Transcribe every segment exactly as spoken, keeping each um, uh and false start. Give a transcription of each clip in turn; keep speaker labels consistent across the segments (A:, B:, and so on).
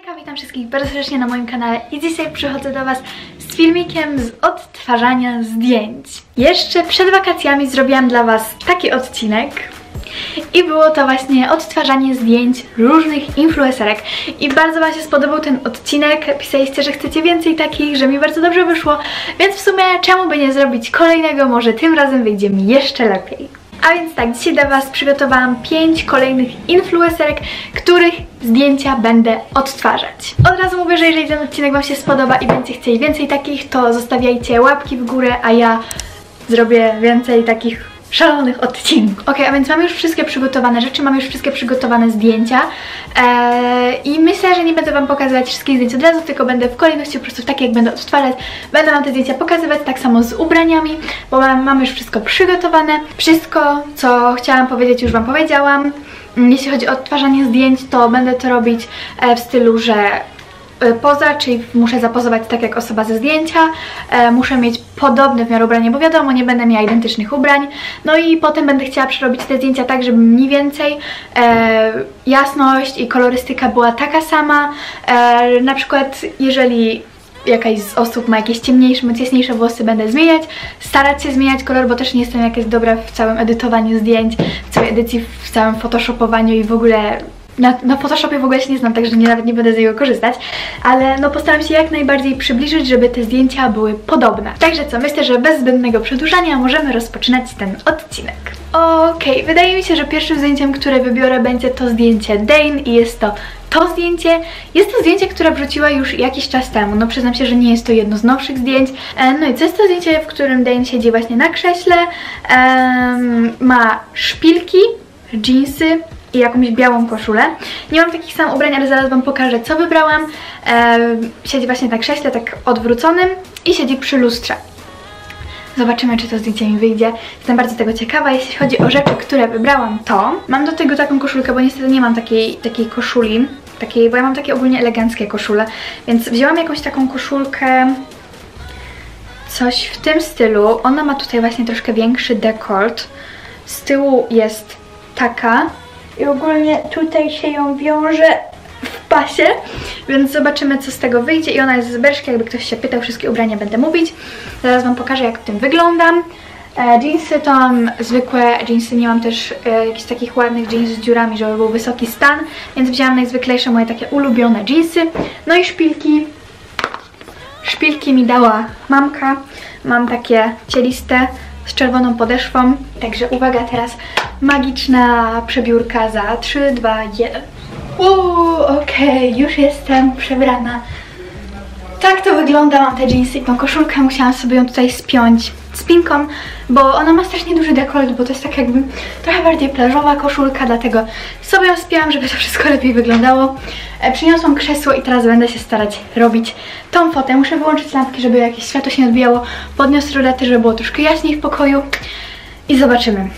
A: Hejka, witam wszystkich bardzo serdecznie na moim kanale i dzisiaj przychodzę do Was z filmikiem z odtwarzania zdjęć. Jeszcze przed wakacjami zrobiłam dla Was taki odcinek i było to właśnie odtwarzanie zdjęć różnych influencerek i bardzo Wam się spodobał ten odcinek, pisaliście, że chcecie więcej takich, że mi bardzo dobrze wyszło, więc w sumie czemu by nie zrobić kolejnego, może tym razem wyjdzie mi jeszcze lepiej. A więc tak, dzisiaj dla Was przygotowałam pięć kolejnych influencerek, których zdjęcia będę odtwarzać. Od razu mówię, że jeżeli ten odcinek Wam się spodoba i będziecie chcieli więcej takich, to zostawiajcie łapki w górę, a ja zrobię więcej takich szalonych odcinków. Ok, a więc mam już wszystkie przygotowane rzeczy, mam już wszystkie przygotowane zdjęcia eee, i myślę, że nie będę Wam pokazywać wszystkich zdjęć od razu, tylko będę w kolejności po prostu takie, jak będę odtwarzać, będę Wam te zdjęcia pokazywać, tak samo z ubraniami, bo mam, mam już wszystko przygotowane. Wszystko, co chciałam powiedzieć, już Wam powiedziałam. Jeśli chodzi o odtwarzanie zdjęć, to będę to robić w stylu, że poza, czyli muszę zapozować tak jak osoba ze zdjęcia, e, muszę mieć podobne w miarę ubranie, bo wiadomo, nie będę miała identycznych ubrań, no i potem będę chciała przerobić te zdjęcia tak, żeby mniej więcej e, jasność i kolorystyka była taka sama, e, na przykład jeżeli jakaś z osób ma jakieś ciemniejsze, ciemniejsze włosy, będę zmieniać, starać się zmieniać kolor, bo też nie jestem jakaś dobra w całym edytowaniu zdjęć, w całej edycji, w całym photoshopowaniu i w ogóle Na, na Photoshopie w ogóle się nie znam, także nie, nawet nie będę z niego korzystać, ale no postaram się jak najbardziej przybliżyć, żeby te zdjęcia były podobne. Także co, myślę, że bez zbędnego przedłużania możemy rozpoczynać ten odcinek. Okej, okay, wydaje mi się, że pierwszym zdjęciem, które wybiorę, będzie to zdjęcie Dane i jest to to zdjęcie. Jest to zdjęcie, które wrzuciła już jakiś czas temu, no przyznam się, że nie jest to jedno z nowszych zdjęć. No i co jest to zdjęcie, w którym Dane siedzi właśnie na krześle, um, ma szpilki, dżinsy i jakąś białą koszulę. Nie mam takich samych ubrań, ale zaraz Wam pokażę, co wybrałam. Eee, siedzi właśnie na krześle, tak odwróconym i siedzi przy lustrze. Zobaczymy, czy to zdjęcie mi wyjdzie. Jestem bardzo tego ciekawa. Jeśli chodzi o rzeczy, które wybrałam, to mam do tego taką koszulkę, bo niestety nie mam takiej, takiej koszuli, takiej, bo ja mam takie ogólnie eleganckie koszule, więc wzięłam jakąś taką koszulkę, coś w tym stylu. Ona ma tutaj właśnie troszkę większy dekolt. Z tyłu jest taka i ogólnie tutaj się ją wiąże w pasie, więc zobaczymy, co z tego wyjdzie. I ona jest z Bershki, jakby ktoś się pytał, wszystkie ubrania będę mówić. Zaraz Wam pokażę, jak w tym wyglądam. E, jeansy to mam zwykłe jeansy, nie mam też e, jakichś takich ładnych jeans z dziurami, żeby był wysoki stan, więc wzięłam najzwyklejsze moje takie ulubione jeansy. No i szpilki. Szpilki mi dała mamka. Mam takie cieliste, z czerwoną podeszwą. Także uwaga, teraz magiczna przebiórka za trzy, dwa, jeden. Uuu, okej, okay, już jestem przebrana. Tak to wygląda, mam te jeansy i tą koszulkę, musiałam sobie ją tutaj spiąć spinką, bo ona ma strasznie duży dekolt, bo to jest tak jakby trochę bardziej plażowa koszulka, dlatego sobie ją spięłam, żeby to wszystko lepiej wyglądało. E, przyniosłam krzesło i teraz będę się starać robić tą fotę. Muszę wyłączyć lampki, żeby jakieś światło się nie odbijało. Podniosę rolety, żeby było troszkę jaśniej w pokoju i zobaczymy.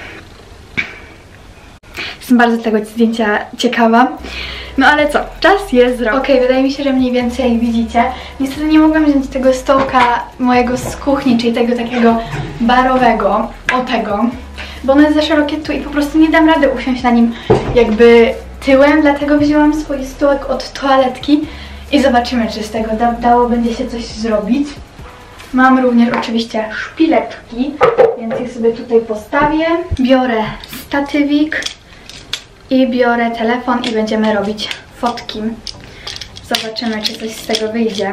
A: Jestem bardzo tego zdjęcia ciekawa. No ale co, czas jest zrobić. Okej, okay, wydaje mi się, że mniej więcej widzicie. Niestety nie mogłam wziąć tego stołka mojego z kuchni, czyli tego takiego barowego, o tego, bo ono jest za szerokie tu i po prostu nie dam rady usiąść na nim jakby tyłem, dlatego wzięłam swój stołek od toaletki i zobaczymy, czy z tego da dało będzie się coś zrobić. Mam również oczywiście szpileczki, więc je sobie tutaj postawię. Biorę statywik i biorę telefon i będziemy robić fotki. Zobaczymy, czy coś z tego wyjdzie.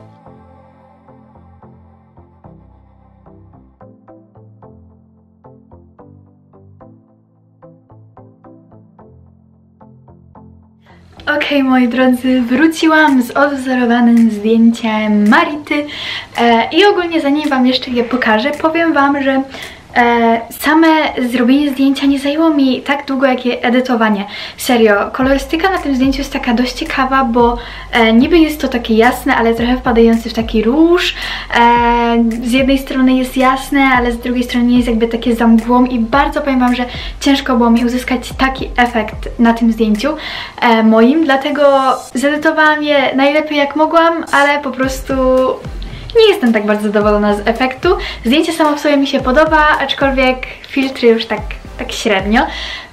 A: Okej, okay, moi drodzy, wróciłam z odwzorowanym zdjęciem Marity e, i ogólnie zanim Wam jeszcze je pokażę, powiem Wam, że E, same zrobienie zdjęcia nie zajęło mi tak długo jak je edytowanie. Serio, kolorystyka na tym zdjęciu jest taka dość ciekawa, bo e, niby jest to takie jasne, ale trochę wpadający w taki róż. E, z jednej strony jest jasne, ale z drugiej strony nie jest jakby takie za mgłą i bardzo powiem Wam, że ciężko było mi uzyskać taki efekt na tym zdjęciu e, moim, dlatego zedytowałam je najlepiej jak mogłam, ale po prostu nie jestem tak bardzo zadowolona z efektu. Zdjęcie samo w sobie mi się podoba, aczkolwiek filtry już tak, tak średnio.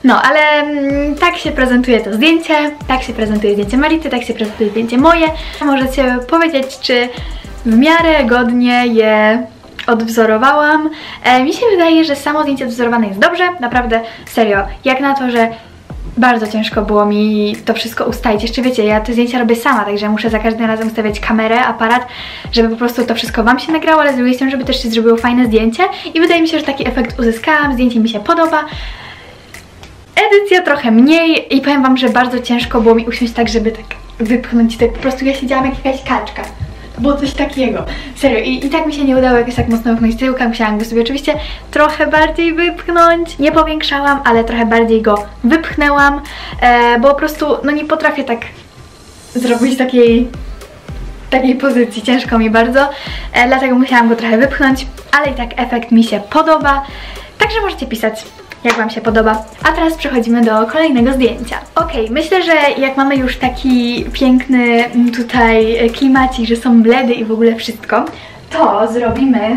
A: No, ale mm, tak się prezentuje to zdjęcie, tak się prezentuje zdjęcie Marity, tak się prezentuje zdjęcie moje. Możecie powiedzieć, czy w miarę godnie je odwzorowałam. E, mi się wydaje, że samo zdjęcie odwzorowane jest dobrze, naprawdę, serio, jak na to, że bardzo ciężko było mi to wszystko ustalić. Jeszcze wiecie, ja te zdjęcia robię sama, także muszę za każdym razem ustawiać kamerę, aparat, żeby po prostu to wszystko wam się nagrało, ale z drugiej strony, żeby też się zrobiło fajne zdjęcie i wydaje mi się, że taki efekt uzyskałam, zdjęcie mi się podoba. Edycja trochę mniej i powiem wam, że bardzo ciężko było mi usiąść tak, żeby tak wypchnąć, tak po prostu ja siedziałam jak jakaś kaczka. To było coś takiego. Serio. I, i tak mi się nie udało jakoś tak mocno wypchnąć tyłka. Musiałam go sobie oczywiście trochę bardziej wypchnąć. Nie powiększałam, ale trochę bardziej go wypchnęłam, e, bo po prostu no nie potrafię tak zrobić takiej takiej pozycji. Ciężko mi bardzo. E, dlatego musiałam go trochę wypchnąć, ale i tak efekt mi się podoba. Także możecie pisać, jak wam się podoba. A teraz przechodzimy do kolejnego zdjęcia. Ok, myślę, że jak mamy już taki piękny tutaj klimacik, że są bledy i w ogóle wszystko, to zrobimy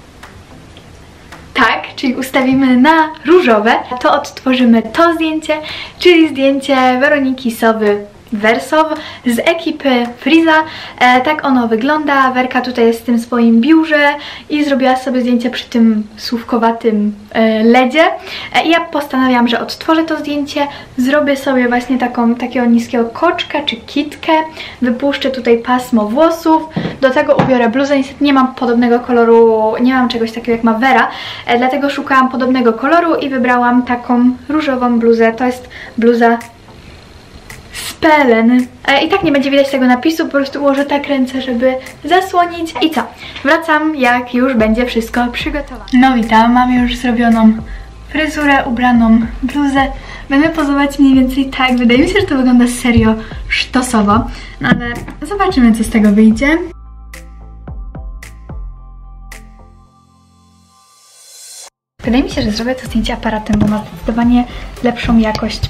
A: tak, czyli ustawimy na różowe, to odtworzymy to zdjęcie, czyli zdjęcie Weroniki Sowy Wersow z ekipy Friza. E, tak ono wygląda. Werka tutaj jest w tym swoim biurze i zrobiła sobie zdjęcie przy tym słówkowatym e, ledzie. E, I ja postanawiałam, że odtworzę to zdjęcie, zrobię sobie właśnie taką, takiego niskiego koczka czy kitkę, wypuszczę tutaj pasmo włosów, do tego ubiorę bluzę. Niestety nie mam podobnego koloru, nie mam czegoś takiego jak ma Vera, e, dlatego szukałam podobnego koloru i wybrałam taką różową bluzę. To jest bluza Pelen. I tak nie będzie widać tego napisu, po prostu ułożę tak ręce, żeby zasłonić. I co? Wracam, jak już będzie wszystko przygotowane. No witam, mam już zrobioną fryzurę, ubraną bluzę. Będę pozować mniej więcej tak. Wydaje mi się, że to wygląda serio sztosowo. No ale zobaczymy, co z tego wyjdzie. Wydaje mi się, że zrobię to zdjęcie aparatem, bo ma zdecydowanie lepszą jakość.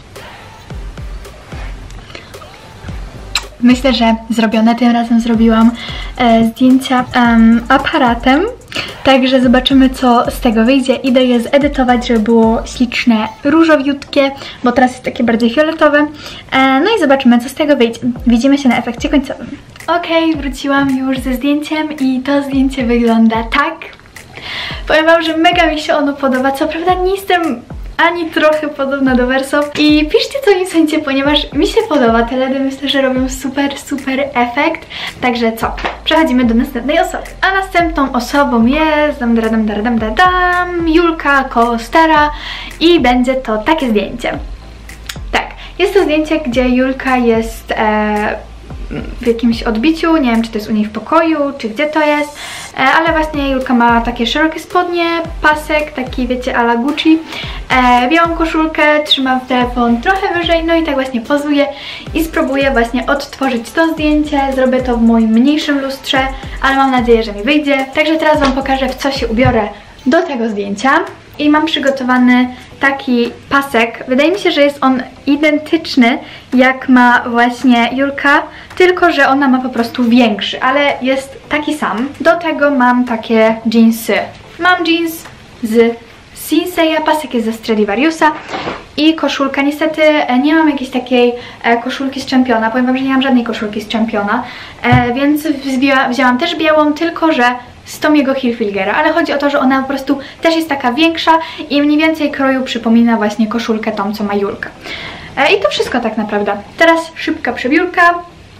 A: Myślę, że zrobione. Tym razem zrobiłam e, zdjęcia um, aparatem, także zobaczymy, co z tego wyjdzie. Idę je zedytować, żeby było śliczne, różowiutkie, bo teraz jest takie bardziej fioletowe. E, no i zobaczymy, co z tego wyjdzie. Widzimy się na efekcie końcowym. Okej, wróciłam już ze zdjęciem i to zdjęcie wygląda tak. Powiem wam, że mega mi się ono podoba. Co prawda nie jestem ani trochę podobna do Wersow. I piszcie, co mi sądzicie, ponieważ mi się podoba. Te ledy myślę, że robią super, super efekt. Także co? Przechodzimy do następnej osoby. A następną osobą jest dam, dam, dam, dam, dam, dam, Julka Kostera i będzie to takie zdjęcie. Tak, jest to zdjęcie, gdzie Julka jest e, w jakimś odbiciu, nie wiem, czy to jest u niej w pokoju, czy gdzie to jest, e, ale właśnie Julka ma takie szerokie spodnie, pasek, taki wiecie, a la Gucci, e, białą koszulkę, trzyma telefon trochę wyżej, no i tak właśnie pozuje i spróbuję właśnie odtworzyć to zdjęcie. Zrobię to w moim mniejszym lustrze, ale mam nadzieję, że mi wyjdzie. Także teraz wam pokażę, w co się ubiorę do tego zdjęcia. I mam przygotowany taki pasek. Wydaje mi się, że jest on identyczny, jak ma właśnie Julka, tylko że ona ma po prostu większy, ale jest taki sam. Do tego mam takie jeansy. Mam jeans z Sinseya, pasek jest ze Stradivariusa i koszulka. Niestety nie mam jakiejś takiej koszulki z Championa. Powiem wam, że nie mam żadnej koszulki z Championa, więc wzięłam też białą, tylko że z Tommy'ego Hilfigera, ale chodzi o to, że ona po prostu też jest taka większa i mniej więcej kroju przypomina właśnie koszulkę tą, co ma Julka. E, I to wszystko tak naprawdę. Teraz szybka przebiórka.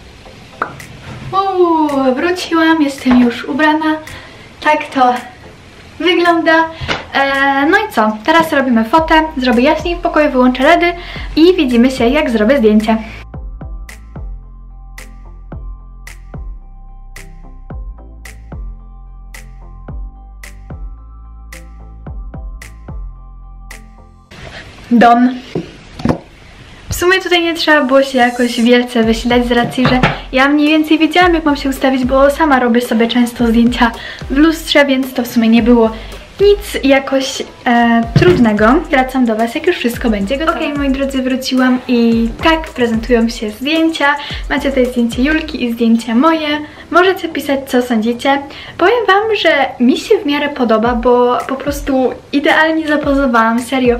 A: Uuu, wróciłam, jestem już ubrana. Tak to wygląda. E, no i co? Teraz robimy fotę, zrobię jaśniej w pokoju, wyłączę ledy i widzimy się, jak zrobię zdjęcie. Done. W sumie tutaj nie trzeba było się jakoś wielce wysilać z racji, że ja mniej więcej wiedziałam, jak mam się ustawić, bo sama robię sobie często zdjęcia w lustrze, więc to w sumie nie było nic jakoś e, trudnego. Wracam do was, jak już wszystko będzie gotowe. Okej, moi drodzy, wróciłam i tak prezentują się zdjęcia. Macie tutaj zdjęcie Julki i zdjęcie moje. Możecie pisać, co sądzicie. Powiem wam, że mi się w miarę podoba, bo po prostu idealnie zapozowałam, serio.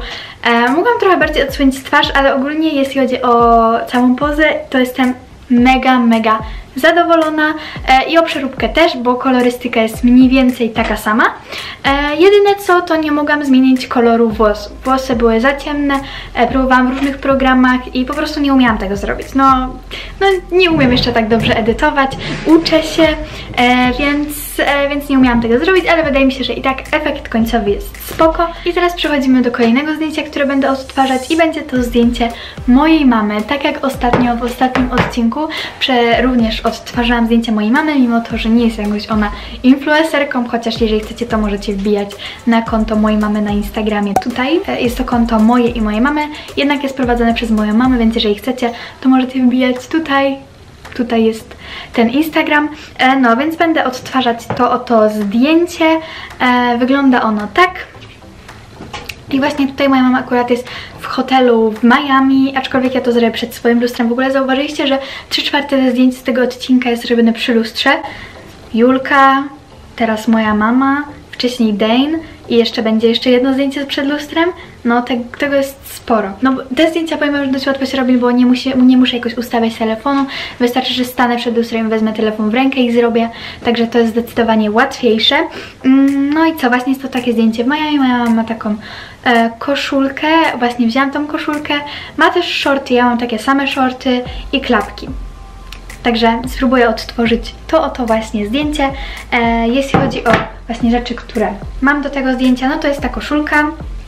A: E, mogłam trochę bardziej odsłonić twarz, ale ogólnie jeśli chodzi o całą pozę, to jestem mega, mega zadowolona e, i o przeróbkę też, bo kolorystyka jest mniej więcej taka sama. E, jedyne co, to nie mogłam zmienić koloru włosów. Włosy były za ciemne, e, próbowałam w różnych programach i po prostu nie umiałam tego zrobić. No, no nie umiem jeszcze tak dobrze edytować, uczę się, e, więc, e, więc nie umiałam tego zrobić, ale wydaje mi się, że i tak efekt końcowy jest spoko. I teraz przechodzimy do kolejnego zdjęcia, które będę odtwarzać i będzie to zdjęcie mojej mamy. Tak jak ostatnio w ostatnim odcinku prze, również odtwarzałam zdjęcia mojej mamy, mimo to, że nie jest jakoś ona influencerką, chociaż jeżeli chcecie, to możecie wbijać na konto mojej mamy na Instagramie. Tutaj jest to konto moje i mojej mamy, jednak jest prowadzone przez moją mamę, więc jeżeli chcecie, to możecie wbijać tutaj. Tutaj jest ten Instagram, no więc będę odtwarzać to oto zdjęcie. Wygląda ono tak. I właśnie tutaj moja mama akurat jest w hotelu w Miami, aczkolwiek ja to zrobię przed swoim lustrem. W ogóle zauważyliście, że trzy czwarte ze zdjęć z tego odcinka jest robione przy lustrze. Julka, teraz moja mama, wcześniej Dane i jeszcze będzie jeszcze jedno zdjęcie przed lustrem. No te, tego jest sporo. No te zdjęcia powiem, że dość łatwo się robi, bo nie, musi, nie muszę jakoś ustawiać telefonu. Wystarczy, że stanę przed lustrem, wezmę telefon w rękę i zrobię. Także to jest zdecydowanie łatwiejsze. No i co, właśnie jest to takie zdjęcie w Miami. Moja mama ma taką e, koszulkę. Właśnie wzięłam tą koszulkę. Ma też shorty, ja mam takie same shorty i klapki. Także spróbuję odtworzyć to oto właśnie zdjęcie. E, jeśli chodzi o właśnie rzeczy, które mam do tego zdjęcia, no to jest ta koszulka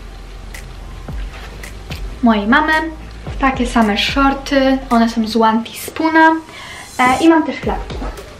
A: mojej mamy. Takie same shorty, one są z One Teaspoona e, i mam też klapki.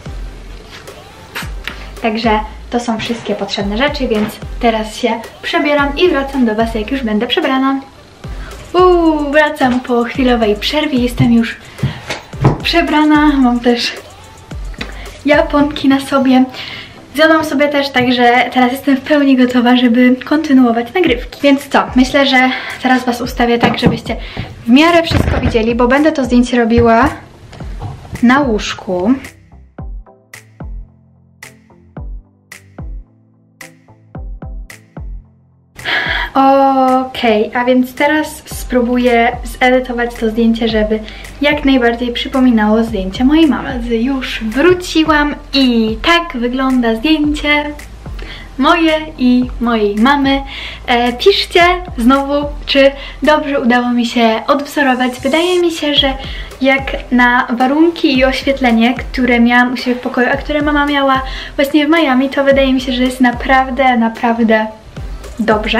A: Także to są wszystkie potrzebne rzeczy, więc teraz się przebieram i wracam do Was, jak już będę przebrana. Uuu, wracam po chwilowej przerwie, jestem już przebrana, mam też japonki na sobie. Zjadłam sobie też, także teraz jestem w pełni gotowa, żeby kontynuować nagrywki. Więc co, myślę, że teraz Was ustawię tak, żebyście w miarę wszystko widzieli, bo będę to zdjęcie robiła na łóżku. Okej, okay, a więc teraz spróbuję zedytować to zdjęcie, żeby jak najbardziej przypominało zdjęcie mojej mamy. Już wróciłam i tak wygląda zdjęcie moje i mojej mamy. E, piszcie znowu, czy dobrze udało mi się odwzorować. Wydaje mi się, że jak na warunki i oświetlenie, które miałam u siebie w pokoju, a które mama miała właśnie w Miami, to wydaje mi się, że jest naprawdę, naprawdę dobrze.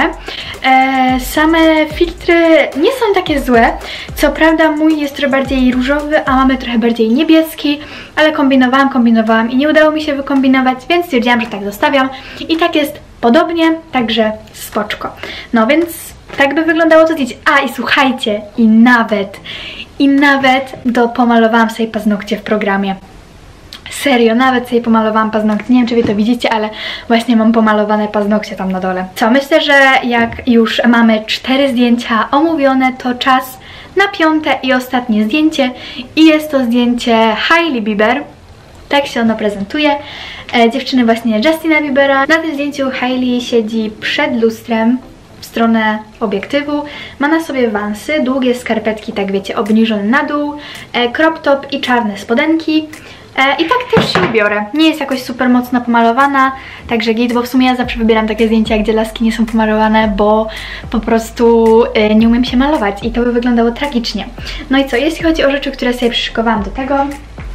A: E, same filtry nie są takie złe. Co prawda mój jest trochę bardziej różowy, a mamy trochę bardziej niebieski, ale kombinowałam, kombinowałam i nie udało mi się wykombinować, więc stwierdziłam, że tak zostawiam. I tak jest podobnie, także spoczko. No więc tak by wyglądało to zdjęcie. A i słuchajcie, i nawet, i nawet do pomalowałam sobie paznokcie w programie. Serio, nawet sobie pomalowałam paznokcie. Nie wiem, czy Wy to widzicie, ale właśnie mam pomalowane paznokcie tam na dole. Co, myślę, że jak już mamy cztery zdjęcia omówione, to czas na piąte i ostatnie zdjęcie. I jest to zdjęcie Hailey Bieber. Tak się ono prezentuje. E, dziewczyny właśnie Justina Biebera. Na tym zdjęciu Hailey siedzi przed lustrem w stronę obiektywu. Ma na sobie wansy, długie skarpetki, tak wiecie, obniżone na dół, e, crop top i czarne spodenki. I tak też się ubiorę. Nie jest jakoś super mocno pomalowana, także git, bo w sumie ja zawsze wybieram takie zdjęcia, gdzie laski nie są pomalowane, bo po prostu y, nie umiem się malować i to by wyglądało tragicznie. No i co, jeśli chodzi o rzeczy, które sobie przyszykowałam do tego,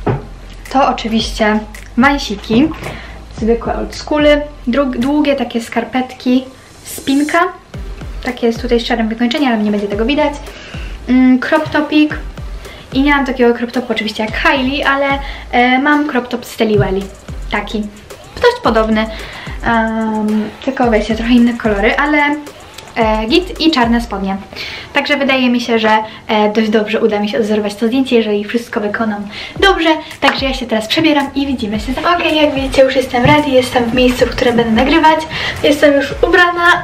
A: to oczywiście wansiki, zwykłe oldschoole, długie takie skarpetki, spinka, takie jest tutaj z czarnym wykończeniem, ale nie będzie tego widać, mm, crop topik. I nie mam takiego crop topu oczywiście jak Hailey, ale e, mam crop top z Telly Welly. Taki. Dość podobny. Um, tylko wiecie, trochę inne kolory, ale e, git i czarne spodnie. Także wydaje mi się, że e, dość dobrze uda mi się odzorować to zdjęcie, jeżeli wszystko wykonam dobrze. Także ja się teraz przebieram i widzimy się za... Okej, jak widzicie, już jestem ready, jestem w miejscu, w którym będę nagrywać. Jestem już ubrana.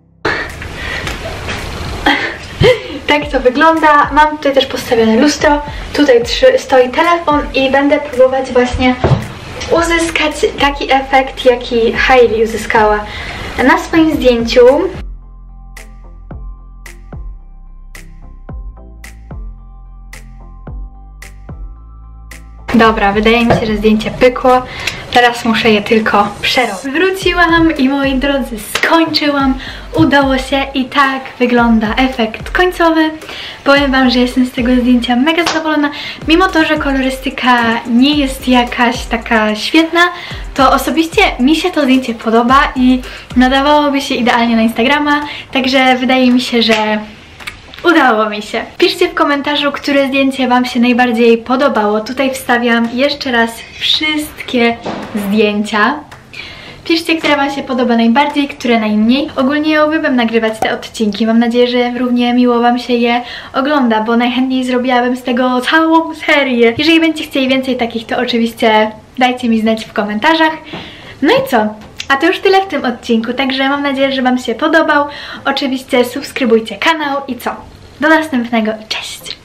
A: Tak to wygląda. Mam tutaj też postawione lustro. Tutaj stoi telefon i będę próbować właśnie uzyskać taki efekt, jaki Hailey uzyskała na swoim zdjęciu. Dobra, wydaje mi się, że zdjęcie pykło. Teraz muszę je tylko przerobić. Wróciłam i moi drodzy, skończyłam. Udało się i tak wygląda efekt końcowy. Powiem wam, że jestem z tego zdjęcia mega zadowolona. Mimo to, że kolorystyka nie jest jakaś taka świetna, to osobiście mi się to zdjęcie podoba i nadawałoby się idealnie na Instagrama. Także wydaje mi się, że udało mi się. Piszcie w komentarzu, które zdjęcie wam się najbardziej podobało. Tutaj wstawiam jeszcze raz wszystkie zdjęcia. Piszcie, które wam się podoba najbardziej, które najmniej. Ogólnie ja uwielbiam nagrywać te odcinki. Mam nadzieję, że równie miło wam się je ogląda, bo najchętniej zrobiłabym z tego całą serię. Jeżeli będziecie chcieli więcej takich, to oczywiście dajcie mi znać w komentarzach. No i co? A to już tyle w tym odcinku, także mam nadzieję, że wam się podobał. Oczywiście subskrybujcie kanał i co? Do następnego. Cześć!